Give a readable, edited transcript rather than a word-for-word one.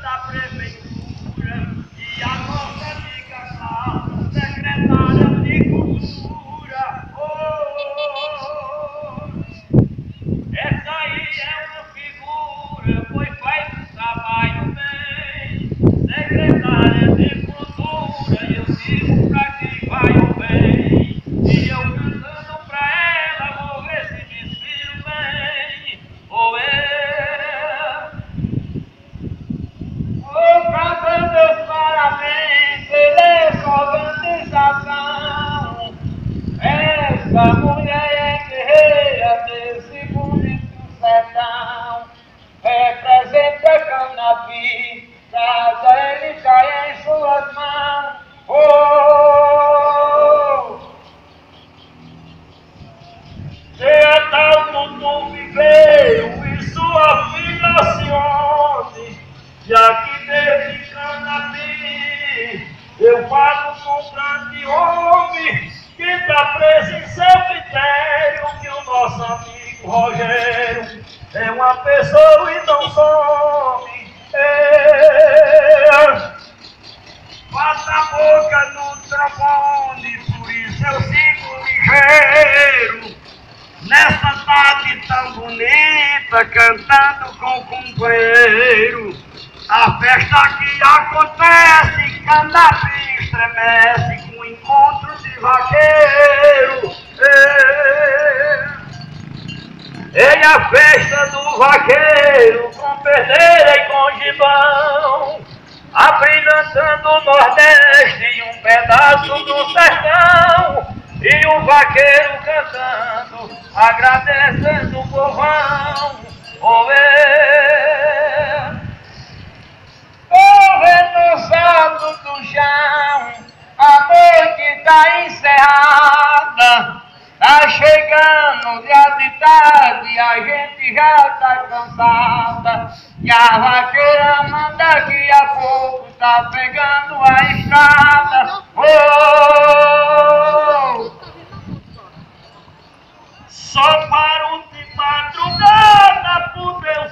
da prefeitura e a nossa amiga Cláudia, secretária de cultura. Essa aí é uma figura, pois faz um trabalho bem. Secretária de cultura, eu digo pra quem vai o bem. E eu cantando pra ela, vou ver se me inspiro bem. Cantando meus parabéns pela essa organização. Essa mulher é guerreira desse bonito sertão. Representa Canapi, casa ele cai em suas mãos. Seja tal mundo viveiro e sua filha Cione, já que desde Canapi eu falo com um grande homem que está preso em seu critério, que o nosso amigo Rogério é uma pessoa e não some. Bata a boca no trombone, por isso eu sigo ligeiro. Nessa tarde tão bonita, cantando com o companheiro. A festa que acontece, Canapi estremece com o encontro de vaqueiro. É a festa do vaqueiro, com perdeira e com gibão, abrilhantando o Nordeste e um pedaço do sertão. E o vaqueiro cantando, agradecendo o povão. O vento solto do chão, a noite tá encerrada. Tá chegando dia de tarde, a gente já tá cansada. E a vaqueira manda daqui a pouco, tá pegando a estrada. Só paro de madrugada por Deus